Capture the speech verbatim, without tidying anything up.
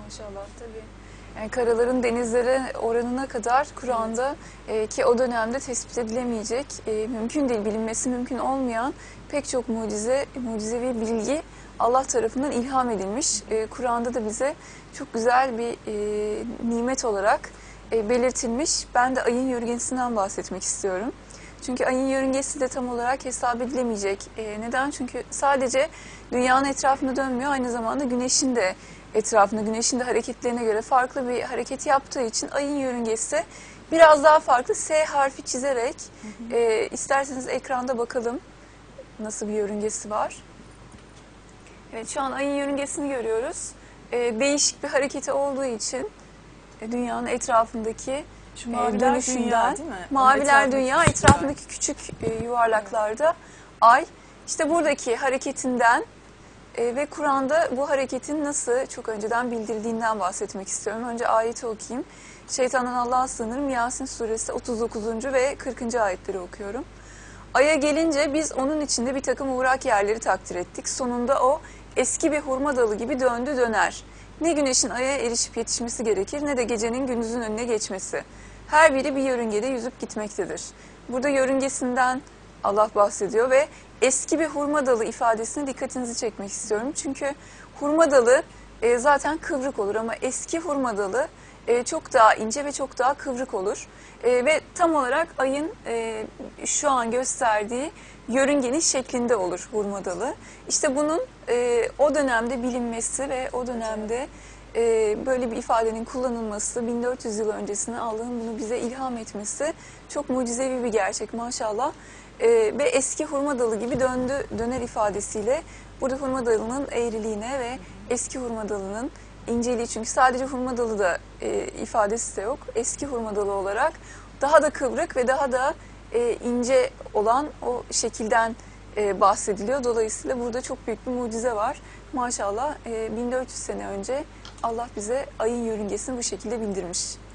Maşallah tabii. Yani karaların denizlere oranına kadar Kur'an'da e, ki o dönemde tespit edilemeyecek, e, mümkün değil, bilinmesi mümkün olmayan pek çok mucize, mucizevi bilgi Allah tarafından ilham edilmiş. E, Kur'an'da da bize çok güzel bir e, nimet olarak e, belirtilmiş. Ben de ayın yörüngesinden bahsetmek istiyorum. Çünkü ayın yörüngesi de tam olarak hesap edilemeyecek. E, neden? Çünkü sadece dünyanın etrafında dönmüyor, aynı zamanda güneşin de etrafında, güneşin de hareketlerine göre farklı bir hareket yaptığı için ayın yörüngesi biraz daha farklı. S harfi çizerek hı hı. E, isterseniz ekranda bakalım nasıl bir yörüngesi var. Evet, şu an ayın yörüngesini görüyoruz. E, değişik bir hareketi olduğu için e, dünyanın etrafındaki Şu maviler dönüşünden, dünya değil mi? maviler dünya, etrafındaki küçük e, yuvarlaklarda evet. Ay. İşte buradaki hareketinden e, ve Kur'an'da bu hareketin nasıl çok önceden bildirdiğinden bahsetmek istiyorum. Önce ayeti okuyayım. Şeytandan Allah'a sığınırım. Yasin suresi otuz dokuzuncu ve kırkıncı ayetleri okuyorum. Ay'a gelince biz onun içinde bir takım uğrak yerleri takdir ettik. Sonunda o eski bir hurma dalı gibi döndü döner. Ne güneşin aya erişip yetişmesi gerekir ne de gecenin gündüzün önüne geçmesi. Her biri bir yörüngede yüzüp gitmektedir. Burada yörüngesinden Allah bahsediyor ve eski bir hurma dalı ifadesine dikkatinizi çekmek istiyorum. Çünkü hurma dalı e, zaten kıvrık olur ama eski hurma dalı e, çok daha ince ve çok daha kıvrık olur. E, ve tam olarak ayın e, şu an gösterdiği yörüngenin şeklinde olur hurma dalı. İşte bunun e, o dönemde bilinmesi ve o dönemde e, böyle bir ifadenin kullanılması, bin dört yüz yıl öncesine Allah'ın bunu bize ilham etmesi çok mucizevi bir gerçek maşallah. E, ve eski hurma dalı gibi döndü döner ifadesiyle burada hurma dalının eğriliğine ve eski hurma dalının inceliği, çünkü sadece hurma dalı da e, ifadesi de yok. Eski hurma dalı olarak daha da kıvrık ve daha da e, ince olan o şekilden e, bahsediliyor. Dolayısıyla burada çok büyük bir mucize var. Maşallah e, bin dört yüz sene önce Allah bize ayın yörüngesini bu şekilde bildirmiş.